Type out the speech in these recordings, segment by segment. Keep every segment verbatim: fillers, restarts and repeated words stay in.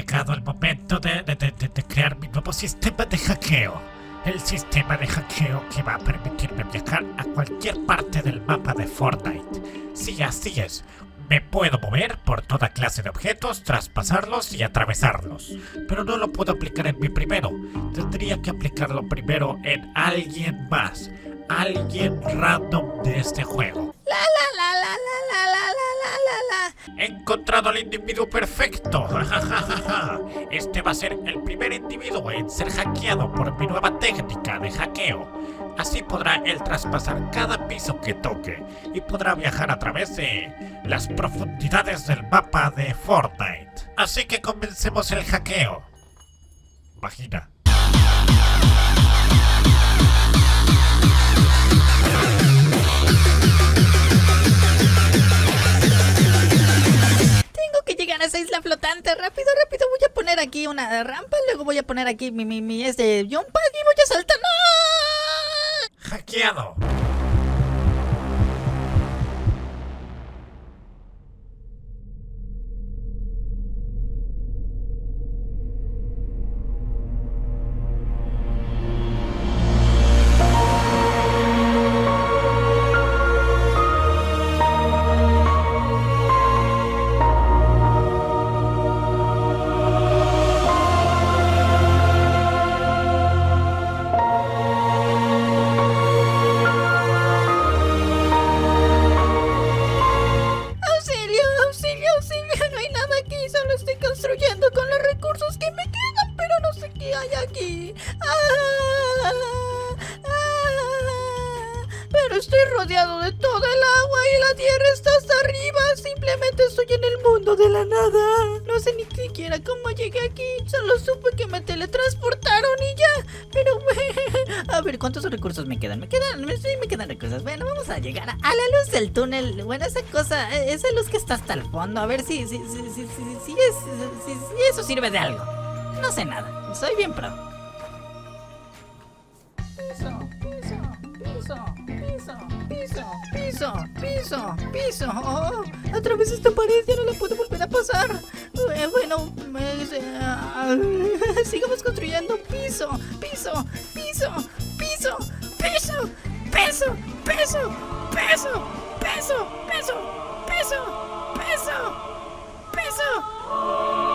llegado el momento de, de, de, de crear mi nuevo sistema de hackeo. El sistema de hackeo que va a permitirme viajar a cualquier parte del mapa de Fortnite. Sí, así es. Me puedo mover por toda clase de objetos, traspasarlos y atravesarlos. Pero no lo puedo aplicar en mí primero. Tendría que aplicarlo primero en alguien más. Alguien random de este juego. La la la la la la la la la la. He encontrado al individuo perfecto. Este va a ser el primer individuo en ser hackeado por mi nueva técnica de hackeo. Así podrá él traspasar cada piso que toque y podrá viajar a través de las profundidades del mapa de Fortnite. Así que comencemos el hackeo. Imagina. A esa isla flotante, rápido, rápido, voy a poner aquí una rampa, luego voy a poner aquí mi, mi, mi, este, jump pad y voy a saltar. ¡No! Hackeado. Estoy rodeado de toda el agua y la tierra está hasta arriba. Simplemente estoy en el mundo de la nada. No sé ni siquiera cómo llegué aquí. Solo supe que me teletransportaron y ya. Pero a ver, ¿cuántos recursos me quedan? Me quedan, sí, me quedan recursos. Bueno, vamos a llegar a, a la luz del túnel. Bueno, esa cosa, esa luz que está hasta el fondo. A ver si, si, si, si, si, si, es, si, si eso sirve de algo. No sé nada. Soy bien pro. Piso, piso, piso, piso, piso, piso, piso. Oh, a través de esta pared ya no la puedo volver a pasar. Eh, bueno, eh, sigamos construyendo. Piso, piso, piso, piso, piso, peso, peso, peso, peso, peso, peso, peso, peso.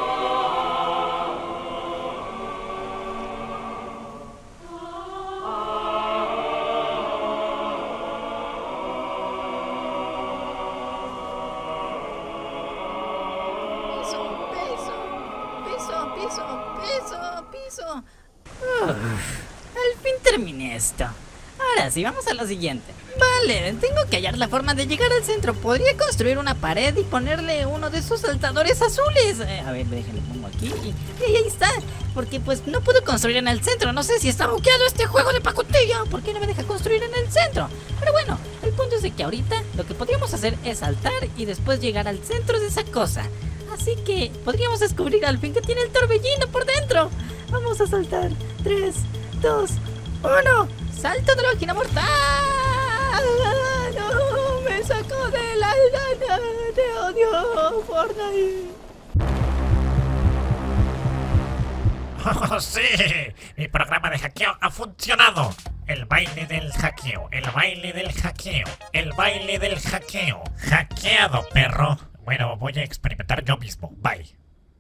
Piso, piso, piso. Uf, al fin terminé esto. Ahora sí, vamos a lo siguiente. Vale, tengo que hallar la forma de llegar al centro. Podría construir una pared y ponerle uno de esos saltadores azules. Eh, a ver, déjenlo pongo aquí y, y ahí está. Porque pues no puedo construir en el centro. No sé si está bugueado este juego de pacotilla. ¿Por qué no me deja construir en el centro? Pero bueno, el punto es de que ahorita lo que podríamos hacer es saltar y después llegar al centro de esa cosa. Así que podríamos descubrir al fin que tiene el torbellino por dentro. Vamos a saltar. tres, dos, uno. ¡Salto de la máquina mortal! ¡No! ¡Me sacó de la lana! ¡Te odio, Fortnite! ¡Oh, sí! Mi programa de hackeo ha funcionado. El baile del hackeo, el baile del hackeo, el baile del hackeo. Hackeado, perro. Bueno, voy a experimentar yo mismo. Bye.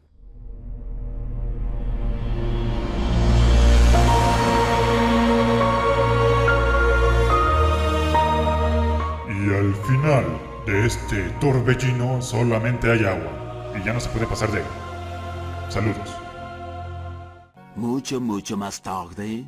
Y al final de este torbellino solamente hay agua. Y ya no se puede pasar de él. Saludos. Mucho, mucho más tarde.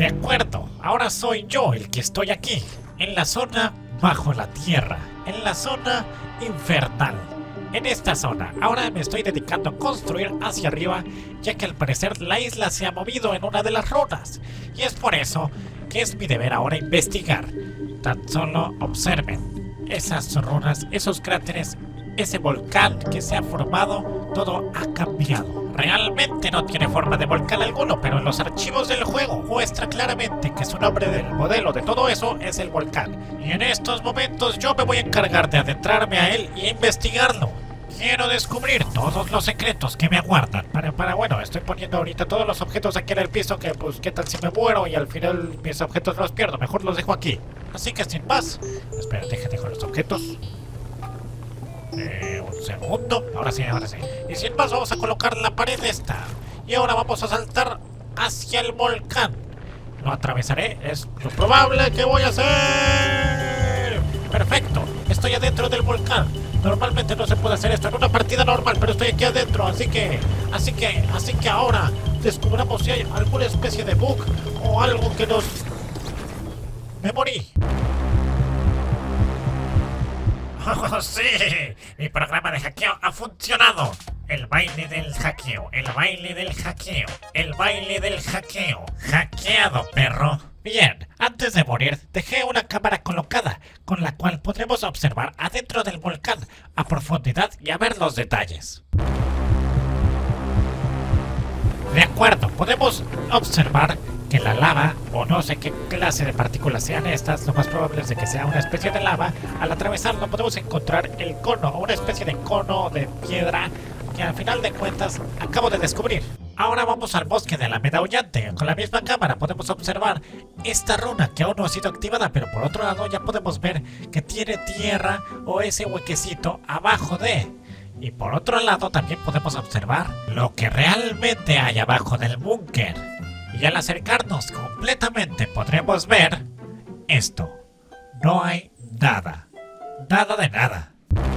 De acuerdo, ahora soy yo el que estoy aquí, en la zona bajo la tierra, en la zona infernal. En esta zona, ahora me estoy dedicando a construir hacia arriba, ya que al parecer la isla se ha movido en una de las runas. Y es por eso que es mi deber ahora investigar. Tan solo observen esas runas, esos cráteres, ese volcán que se ha formado, todo ha cambiado. Realmente no tiene forma de volcán alguno, pero en los archivos del juego muestra claramente que su nombre del modelo de todo eso es el volcán. Y en estos momentos yo me voy a encargar de adentrarme a él y investigarlo. Quiero descubrir todos los secretos que me aguardan. Para, para, bueno, estoy poniendo ahorita todos los objetos aquí en el piso que, pues, ¿qué tal si me muero y al final mis objetos los pierdo? Mejor los dejo aquí. Así que sin más, espera, déjate con los objetos. Eh, un segundo, ahora sí, ahora sí. Y sin más vamos a colocar la pared esta. Y ahora vamos a saltar hacia el volcán. Lo atravesaré, es lo probable que voy a hacer. Perfecto, estoy adentro del volcán. Normalmente no se puede hacer esto en una partida normal, pero estoy aquí adentro, así que, así que, así que ahora descubramos si hay alguna especie de bug o algo que nos... Me morí. ¡Oh, sí! Mi programa de hackeo ha funcionado. El baile del hackeo, el baile del hackeo, el baile del hackeo. Hackeado, perro. Bien, antes de morir, dejé una cámara colocada, con la cual podremos observar adentro del volcán, a profundidad y a ver los detalles. De acuerdo, podemos observar que la lava, o no sé qué clase de partículas sean estas, lo más probable es de que sea una especie de lava. Al atravesarlo podemos encontrar el cono, o una especie de cono de piedra que al final de cuentas acabo de descubrir. Ahora vamos al bosque de la medaullante. Con la misma cámara podemos observar esta runa que aún no ha sido activada, pero por otro lado ya podemos ver que tiene tierra o ese huequecito abajo de... Y por otro lado también podemos observar lo que realmente hay abajo del búnker. Y al acercarnos completamente podremos ver esto. No hay nada. Nada de nada.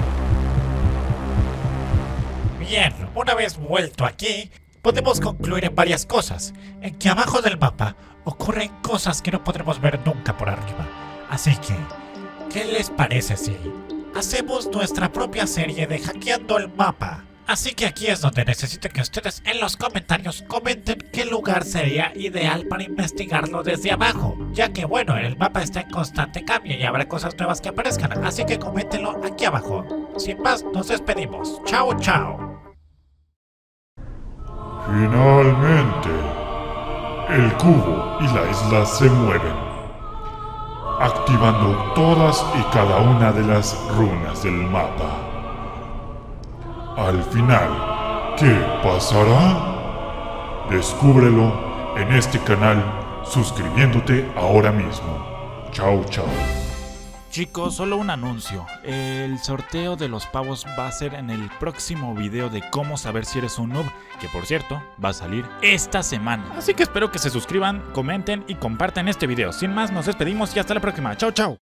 Bien, una vez vuelto aquí, podemos concluir en varias cosas. En que abajo del mapa ocurren cosas que no podremos ver nunca por arriba. Así que, ¿qué les parece si hacemos nuestra propia serie de hackeando el mapa? Así que aquí es donde necesito que ustedes en los comentarios comenten qué lugar sería ideal para investigarlo desde abajo, ya que bueno, el mapa está en constante cambio y habrá cosas nuevas que aparezcan, así que coméntenlo aquí abajo. Sin más, nos despedimos. Chao, chao. Finalmente, el cubo y la isla se mueven, activando todas y cada una de las runas del mapa. Al final, ¿qué pasará? Descúbrelo en este canal suscribiéndote ahora mismo. Chao, chao. Chicos, solo un anuncio. El sorteo de los pavos va a ser en el próximo video de cómo saber si eres un noob, que por cierto, va a salir esta semana. Así que espero que se suscriban, comenten y compartan este video. Sin más, nos despedimos y hasta la próxima. Chao, chao.